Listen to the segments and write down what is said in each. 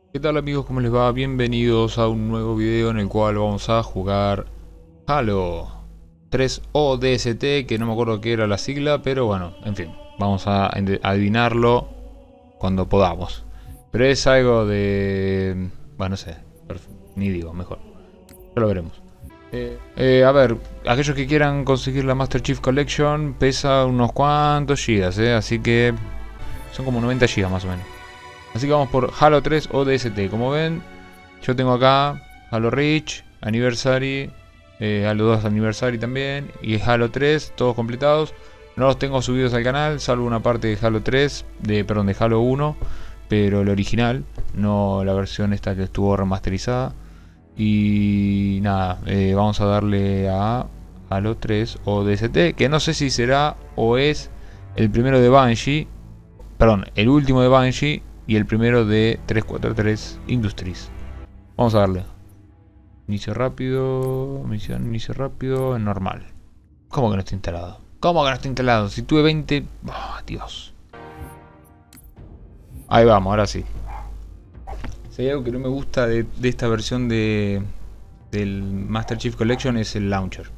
¿Qué tal amigos? ¿Cómo les va? Bienvenidos a un nuevo video en el cual vamos a jugar Halo 3 ODST, que no me acuerdo qué era la sigla, pero bueno, en fin, vamos a adivinarlo cuando podamos. Pero es algo de... bueno, no sé, ni digo, mejor, ya lo veremos. A ver, aquellos que quieran conseguir la Master Chief Collection pesa unos cuantos gigas, así que son como 90 gigas más o menos. Así que vamos por Halo 3 ODST. Como ven, yo tengo acá Halo Reach, Anniversary, Halo 2 Anniversary también, y Halo 3, todos completados. No los tengo subidos al canal, salvo una parte de Halo 3, de Halo 1, pero el original, no la versión esta que estuvo remasterizada. Y nada, vamos a darle a Halo 3 ODST, que no sé si será o es el primero de Bungie, perdón, el último de Bungie, y el primero de 343 Industries. Vamos a darle. Inicio rápido. Misión, inicio rápido. En normal. ¿Cómo que no está instalado? ¿Cómo que no está instalado? Si tuve 20... oh, Dios. Ahí vamos, ahora sí. Si hay algo que no me gusta de esta versión del Master Chief Collection es el launcher.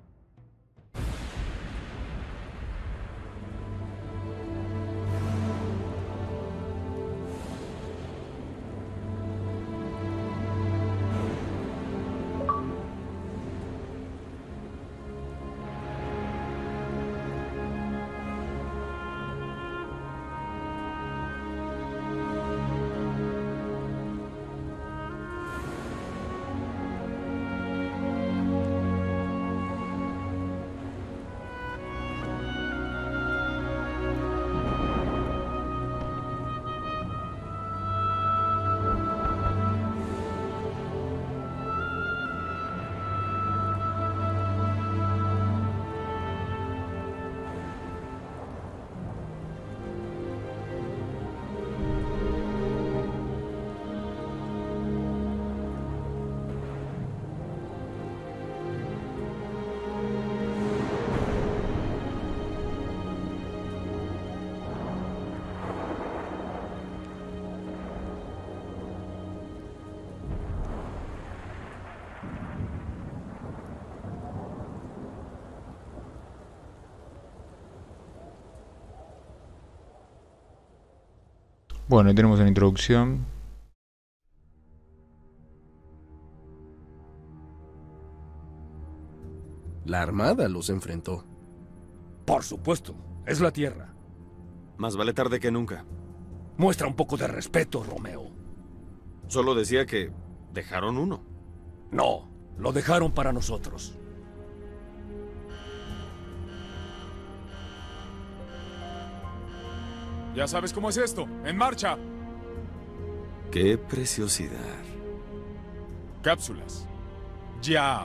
Bueno, ahí tenemos una introducción. La Armada los enfrentó. Por supuesto, es la Tierra. Más vale tarde que nunca. Muestra un poco de respeto, Romeo. Solo decía que dejaron uno. No, lo dejaron para nosotros. Ya sabes cómo es esto. ¡En marcha! ¡Qué preciosidad! Cápsulas. Ya.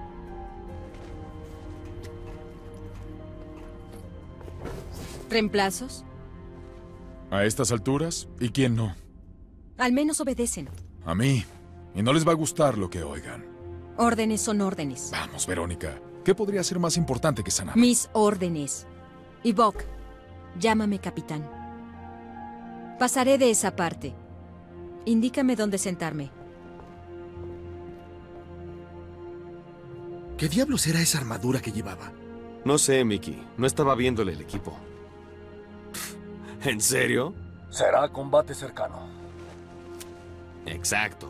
¿Reemplazos? A estas alturas, ¿y quién no? Al menos obedecen. A mí. Y no les va a gustar lo que oigan. Órdenes son órdenes. Vamos, Verónica. ¿Qué podría ser más importante que sanar? Mis órdenes. Y Buck, llámame capitán. Pasaré de esa parte. Indícame dónde sentarme. ¿Qué diablos era esa armadura que llevaba? No sé, Mickey. No estaba viéndole el equipo. ¿En serio? Será combate cercano. Exacto.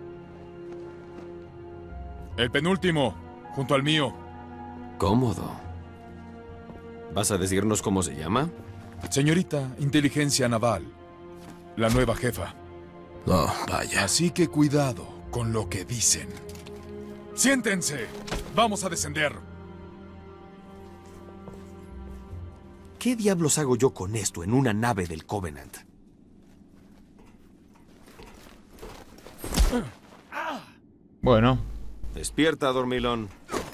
El penúltimo, junto al mío. Cómodo. ¿Vas a decirnos cómo se llama? Señorita Inteligencia Naval. La nueva jefa. Oh, vaya. Así que cuidado con lo que dicen. ¡Siéntense! Vamos a descender. ¿Qué diablos hago yo con esto en una nave del Covenant? Bueno. Despierta, dormilón.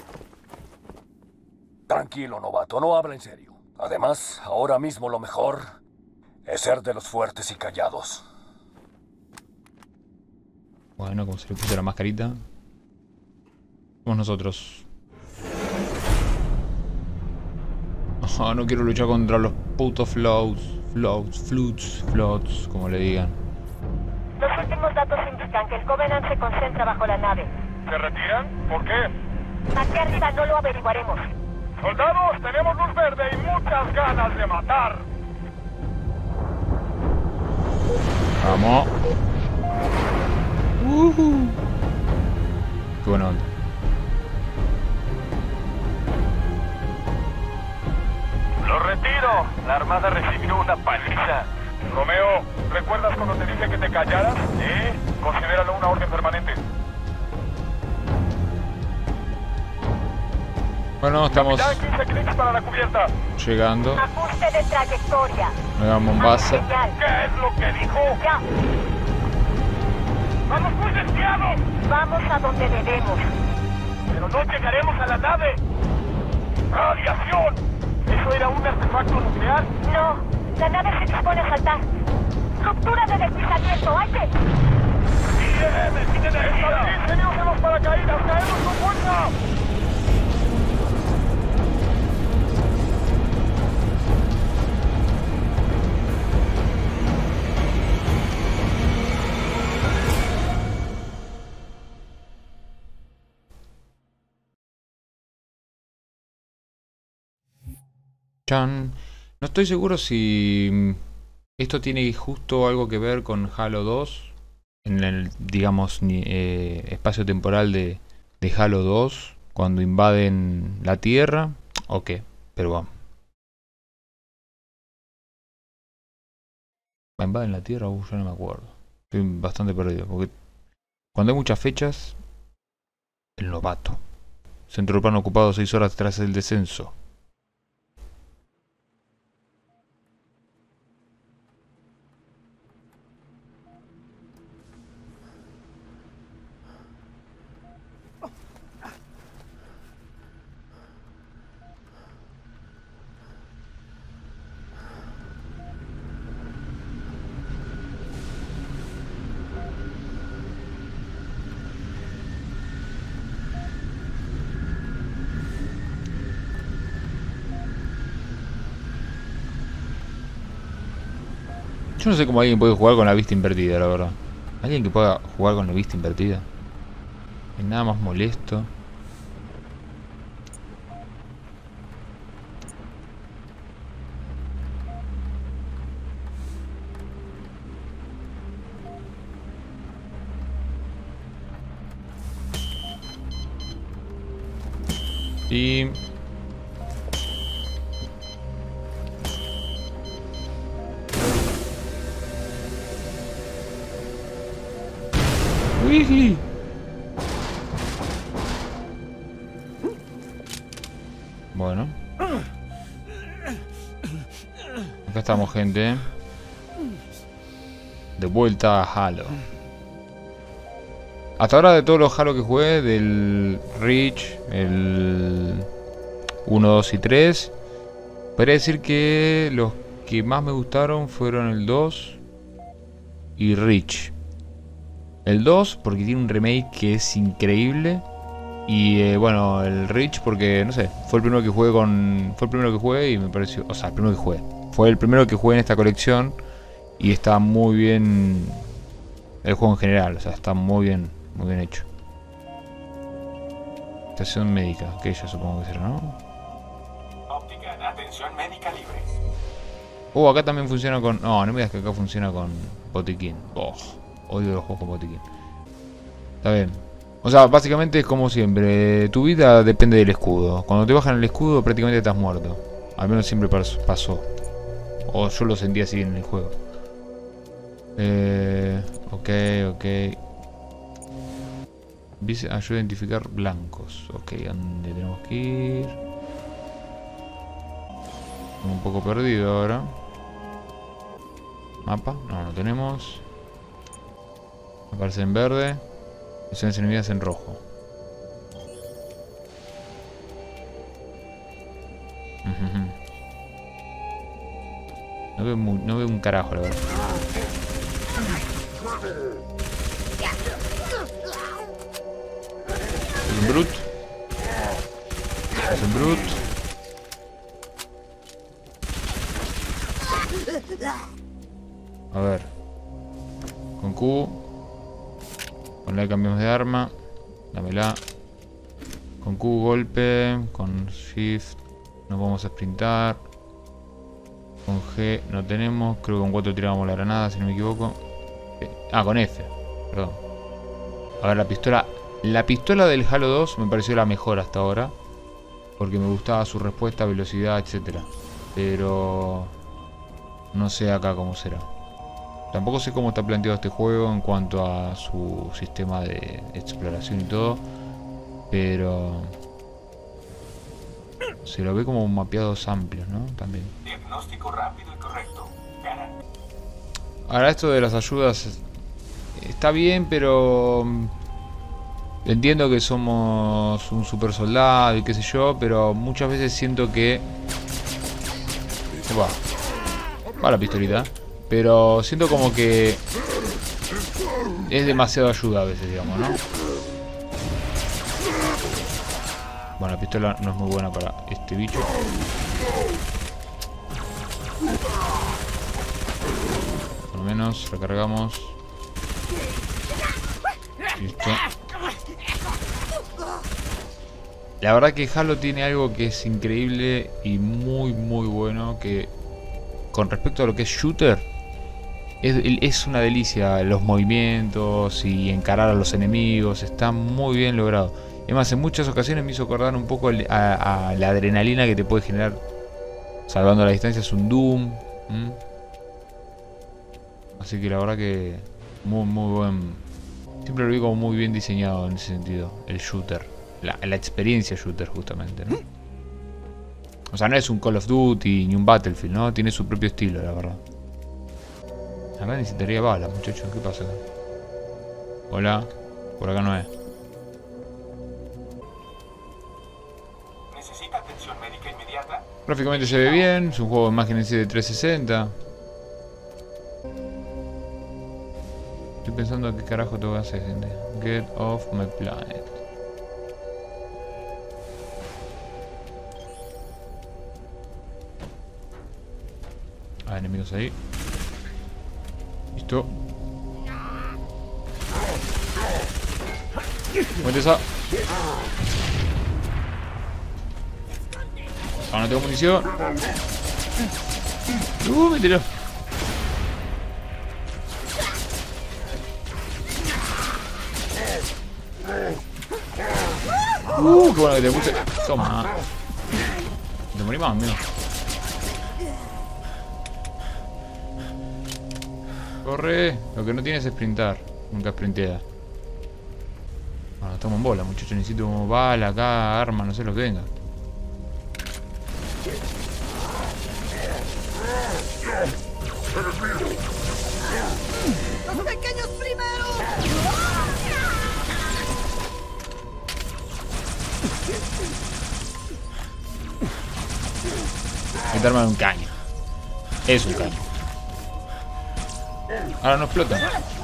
Tranquilo, novato, no habla en serio. Además, ahora mismo lo mejor es ser de los fuertes y callados. Bueno, como se le puso la mascarita. Somos nosotros. Oh, no quiero luchar contra los putos floats, como le digan. Los últimos datos indican que el Covenant se concentra bajo la nave. ¿Se retiran? ¿Por qué? Aquí arriba no lo averiguaremos. ¡Soldados, tenemos luz verde y muchas ganas de matar! Vamos. Qué buena onda. ¡Lo retiro! La Armada recibió una paliza. Romeo, ¿recuerdas cuando te dije que te callaras? Sí. Considéralo una orden permanente. Bueno, estamos Capitán, 15 clics para la cubierta. llegando. Ajuste de trayectoria. Nueva Mombasa. Señal. ¿Qué es lo que dijo? Ya. ¡Vamos muy desviados! Vamos a donde debemos. Pero no llegaremos a la nave. ¡Radiación! ¿Eso era un artefacto nuclear? No, la nave se dispone a saltar. Ruptura de deslizamiento, hay que... ¡Tiene energía! ¡Ingenieros en los paracaídas! ¡Caemos con fuerza! Chan. No estoy seguro si esto tiene justo algo que ver con Halo 2. En el, digamos, espacio temporal de Halo 2. Cuando invaden la Tierra. ¿O qué? Pero vamos. ¿Invaden la Tierra? Yo no me acuerdo. Estoy bastante perdido. Porque cuando hay muchas fechas... El novato. Centro urbano ocupado 6 horas tras el descenso. Yo no sé cómo alguien puede jugar con la vista invertida, la verdad. Alguien que pueda jugar con la vista invertida. Es nada más molesto. Y... Weasley. Bueno. Acá estamos, gente. De vuelta a Halo. Hasta ahora de todos los Halo que jugué, del Reach, el 1, 2 y 3, podría decir que los que más me gustaron fueron el 2 y Reach. El 2 porque tiene un remake que es increíble. Y bueno, el Reach porque, no sé, fue el primero que jugué Fue el primero que jugué y me pareció... O sea, el primero que jugué. Fue el primero que jugué en esta colección. Y está muy bien... El juego en general, o sea, está muy bien hecho. Estación médica, que ella supongo que será, ¿no? Óptica, atención médica libre. Oh, acá también funciona con... No, no me digas que acá funciona con botiquín. Oh. Odio los juegos con botiquín. Está bien. O sea, básicamente es como siempre. Tu vida depende del escudo. Cuando te bajan el escudo prácticamente estás muerto. Al menos siempre pasó. O yo lo sentí así en el juego. Ok. Dice, ayuda a identificar blancos. Ok, ¿a dónde tenemos que ir? Estoy un poco perdido ahora. ¿Mapa? No, no tenemos. Aparece en verde. Misiones enemigas en rojo. No veo un carajo, la verdad. Es un brute. Es un brute. A ver. Con Q. Con la cambiamos de arma. Dámela. Con Q golpe. Con Shift nos vamos a sprintar. Con G no tenemos. Creo que con 4 tiramos la granada, si no me equivoco. Ah, con F. Perdón. A ver, la pistola. La pistola del Halo 2 me pareció la mejor hasta ahora. Porque me gustaba su respuesta, velocidad, etc. Pero no sé acá cómo será. Tampoco sé cómo está planteado este juego en cuanto a su sistema de exploración y todo. Pero se lo ve como mapeados amplios, ¿no? También. Diagnóstico rápido y correcto. Ahora esto de las ayudas está bien, pero entiendo que somos un super soldado y qué sé yo, pero muchas veces siento que va la pistolita, pero siento como que es demasiado ayuda a veces, digamos, ¿no? Bueno, la pistola no es muy buena para este bicho. Por lo menos recargamos. Listo. La verdad que Halo tiene algo que es increíble y muy bueno, que con respecto a lo que es shooter es una delicia. Los movimientos y encarar a los enemigos está muy bien logrado. Es más, en muchas ocasiones me hizo acordar un poco a la adrenalina que te puede generar salvando las distancias un Doom. Así que la verdad que muy buen. Siempre lo vi como muy bien diseñado en ese sentido, el shooter. La experiencia shooter justamente, ¿no? O sea, no es un Call of Duty ni un Battlefield, ¿no? Tiene su propio estilo, la verdad. Acá necesitaría balas, muchachos. ¿Qué pasa acá? Hola. Por acá no es. ¿Necesita atención médica inmediata? Gráficamente se ve bien. Es un juego de imágenes de 360. Estoy pensando en qué carajo tengo que hacer, gente. Get off my planet. Ah, enemigos ahí. Listo. Muerte esa. Ah, no tengo munición. Me tiró. Qué bueno que te puse. Toma. Te morí más, amigo. Corre. Lo que no tiene es sprintar. Nunca sprintea. Bueno, estamos en bola, muchachos. Necesito bala acá, arma, no sé lo que venga. ¡Los pequeños primero! Esta arma es un caño. Es un caño. Ahora no explota.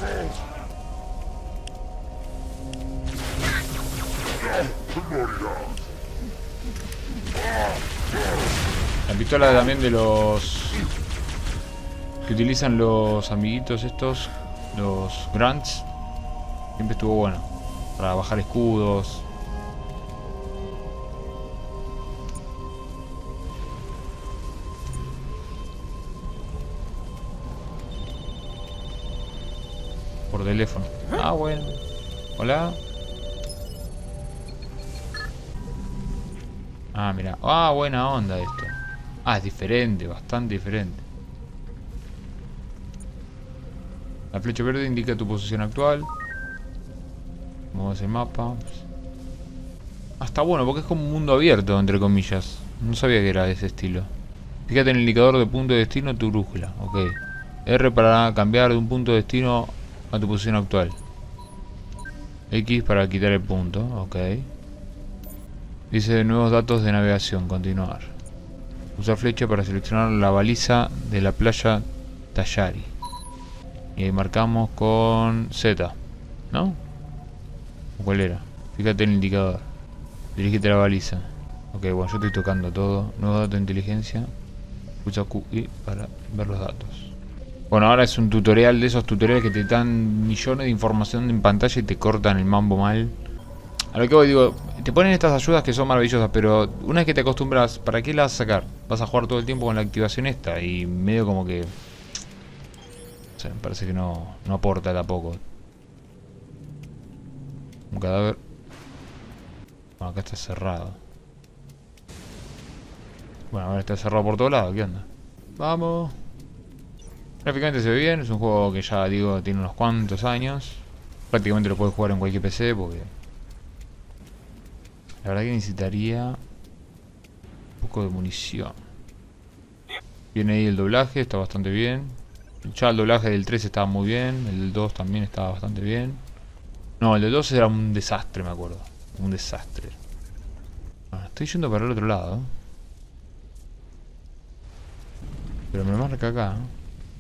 La pistola también de los que utilizan los amiguitos estos, los grunts, siempre estuvo bueno para bajar escudos. Por teléfono. Ah, bueno. Hola. Ah, mira. Ah, buena onda esto. Ah, es diferente, bastante diferente. La flecha verde indica tu posición actual. Mueves el mapa. Ah, está bueno porque es como un mundo abierto, entre comillas. No sabía que era de ese estilo. Fíjate en el indicador de punto de destino, tu brújula. Ok. R para cambiar de un punto de destino a tu posición actual. X para quitar el punto. Ok. Dice nuevos datos de navegación. Continuar. Usa flecha para seleccionar la baliza de la playa Tallari. Y ahí marcamos con Z, ¿no? ¿O cuál era? Fíjate en el indicador. Dirígete a la baliza. Ok, bueno, yo estoy tocando todo. Nuevos datos de inteligencia. Pulsa QI para ver los datos. Bueno, ahora es un tutorial de esos tutoriales que te dan millones de información en pantalla y te cortan el mambo mal. A lo que voy, digo, te ponen estas ayudas que son maravillosas, pero una vez que te acostumbras, ¿para qué las vas a sacar? Vas a jugar todo el tiempo con la activación esta y medio como que... O sea, me parece que no aporta tampoco. Un cadáver. Bueno, acá está cerrado. Bueno, ahora está cerrado por todos lados, ¿qué onda? Vamos. Gráficamente se ve bien, es un juego que ya digo tiene unos cuantos años. Prácticamente lo puedes jugar en cualquier PC porque... La verdad que necesitaría un poco de munición. Viene ahí el doblaje, está bastante bien. Ya el doblaje del 3 estaba muy bien, el del 2 también estaba bastante bien. No, el del 2 era un desastre, me acuerdo. Un desastre. Bueno, estoy yendo para el otro lado, ¿eh? Pero me marca acá, ¿eh?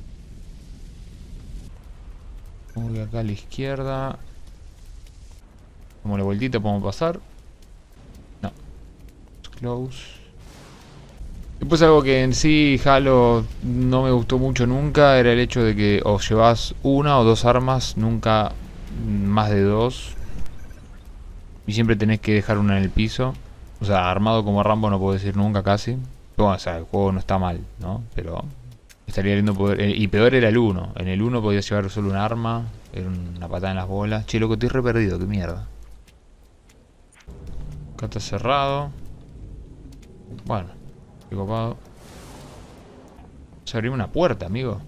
Como que acá a la izquierda. Como la vueltita podemos pasar. No. Close. Después algo que en sí Halo no me gustó mucho nunca era el hecho de que o llevas una o dos armas, nunca más de dos. Y siempre tenés que dejar una en el piso. O sea, armado como Rambo no puedo decir nunca casi. Bueno, o sea, el juego no está mal, ¿no? Pero estaría lindo poder... y peor era el 1. En el 1 podías llevar solo un arma. Era una patada en las bolas. Che, loco, estoy re perdido, qué mierda. Acá está cerrado. Bueno, qué copado. Se abrió una puerta, amigo.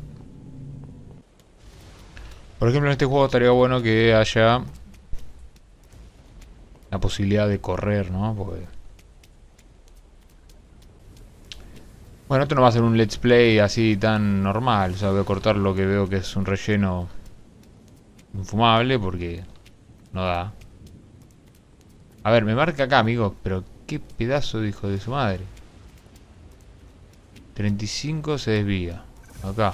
Por ejemplo, en este juego estaría bueno que haya la posibilidad de correr, ¿no? Porque... Bueno, esto no va a ser un let's play así tan normal. O sea, voy a cortar lo que veo que es un relleno infumable porque no da. A ver, me marca acá, amigo. Pero qué pedazo de hijo de su madre. 35 se desvía. Acá.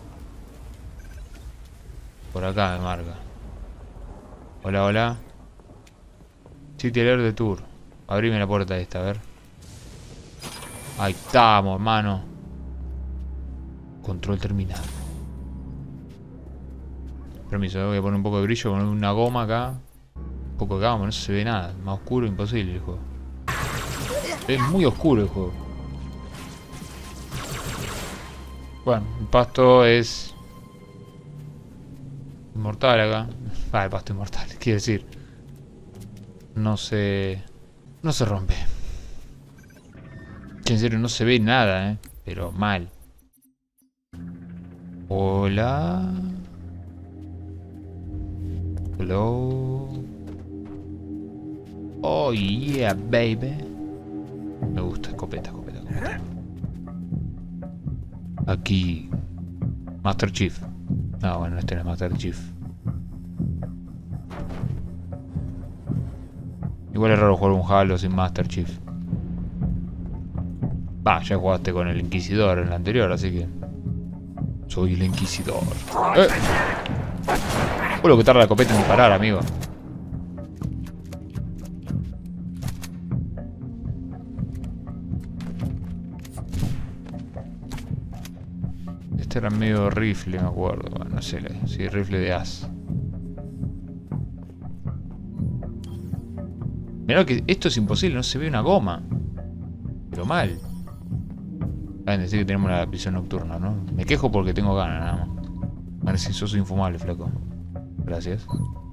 Por acá me marca. Hola, hola. City Alert de Tour. Abrime la puerta esta, a ver. Ahí estamos, hermano. Control terminado. Permiso, voy a poner un poco de brillo, poner una goma acá. Un poco de gama, no se ve nada. Más oscuro imposible el juego. Es muy oscuro el juego. Bueno, el pasto es inmortal acá. Ah, el pasto inmortal, quiere decir. No se rompe. En serio, no se ve nada, pero mal. Hola. Hello. Oh yeah, baby. Me gusta, escopeta, escopeta, escopeta. Aquí Master Chief. No, bueno, este no es Master Chief. Igual es raro jugar un Halo sin Master Chief. Va, ya jugaste con el Inquisidor en el anterior, así que... Soy el Inquisidor. Lo que tarda la escopeta en parar, amigo. Este era medio rifle, me acuerdo. Bueno, no sé, sí, rifle de as. Mirá que esto es imposible, no se ve una goma. Pero mal. Van a decir que tenemos la visión nocturna, ¿no? Me quejo porque tengo ganas, nada más. Van a decir, sos infumable, flaco. Gracias.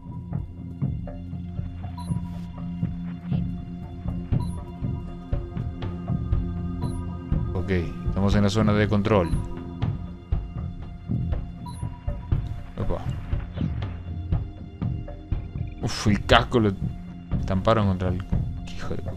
Ok, estamos en la zona de control. Opa. Uf, el casco lo estamparon contra el... Hijo de...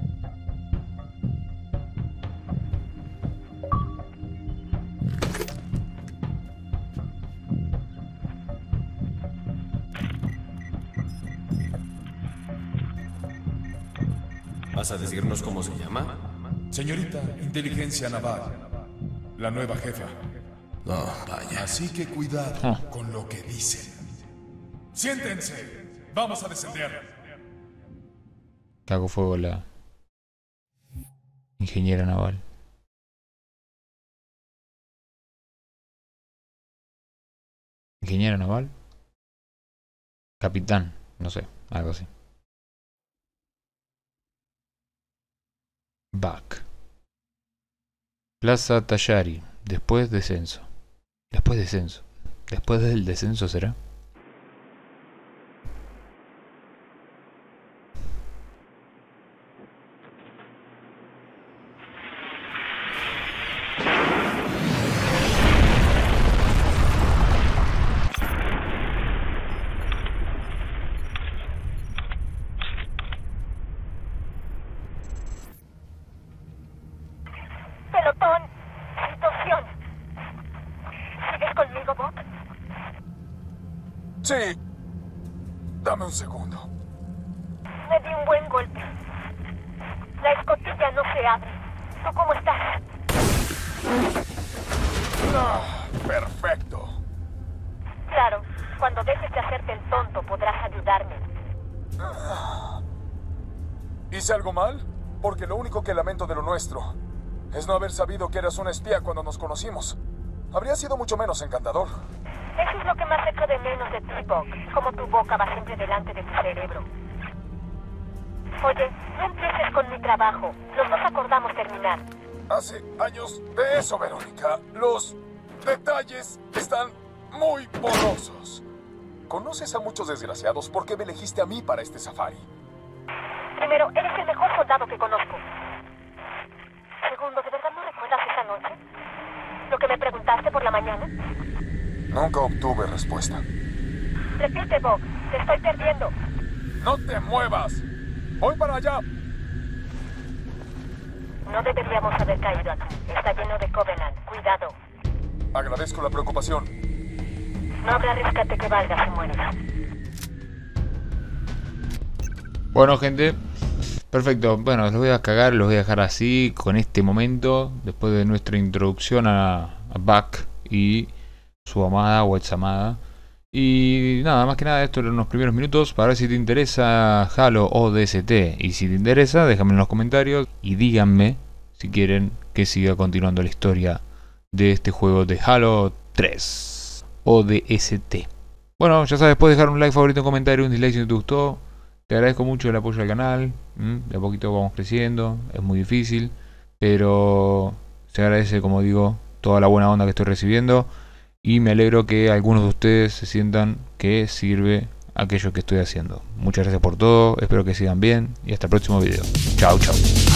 ¿Vas a decirnos cómo se llama? Señorita Inteligencia Naval, la nueva jefa. No, vaya. Así que cuidado con lo que dicen. ¡Siéntense! ¡Vamos a descender! Cago fuego la ingeniera naval. Ingeniero naval. Capitán, no sé, algo así. Back. Plaza Tallari. Después descenso. Después descenso. Después del descenso será. Pelotón, situación. ¿Sigues conmigo, Bob? Sí. Dame un segundo. Me di un buen golpe. La escotilla no se abre. ¿Tú cómo estás? Perfecto. Claro, cuando dejes de hacerte el tonto podrás ayudarme. ¿Hice algo mal? Porque lo único que lamento de lo nuestro es no haber sabido que eras un espía cuando nos conocimos. Habría sido mucho menos encantador. Eso es lo que más echo de menos de ti, Buck. Como tu boca va siempre delante de tu cerebro. Oye, no empieces con mi trabajo. Los dos acordamos terminar. Hace años de eso, Verónica. Los detalles están muy borrosos. ¿Conoces a muchos desgraciados? ¿Por qué me elegiste a mí para este safari? Primero, eres el mejor soldado que conozco. Segundo, ¿de verdad no recuerdas esa noche? ¿Lo que me preguntaste por la mañana? Nunca obtuve respuesta. Repite, Bob. Te estoy perdiendo. ¡No te muevas! ¡Voy para allá! No deberíamos haber caído aquí. Está lleno de Covenant. Cuidado. Agradezco la preocupación. No habrá rescate que valga si mueres. Bueno, gente. Perfecto. Bueno, los voy a cagar, los voy a dejar así con este momento. Después de nuestra introducción a Buck y su amada o ex amada. Y nada, más que nada, esto eran los primeros minutos para ver si te interesa Halo ODST. Y si te interesa, déjame en los comentarios y díganme si quieren que siga continuando la historia de este juego de Halo 3 ODST. Bueno, ya sabes, puedes dejar un like, favorito, un comentario, un dislike si te gustó. Te agradezco mucho el apoyo al canal. De a poquito vamos creciendo, es muy difícil, pero se agradece, como digo, toda la buena onda que estoy recibiendo. Y me alegro que algunos de ustedes se sientan que sirve aquello que estoy haciendo. Muchas gracias por todo, espero que sigan bien y hasta el próximo video. Chao, chao.